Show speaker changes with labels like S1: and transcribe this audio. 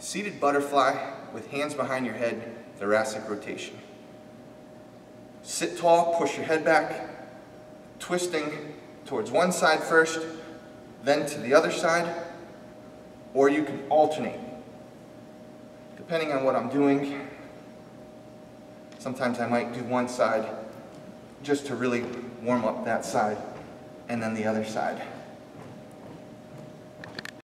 S1: Seated butterfly with hands behind your head, thoracic rotation. Sit tall, push your head back, twisting towards one side first, then to the other side, or you can alternate. Depending on what I'm doing, sometimes I might do one side just to really warm up that side, and then the other side.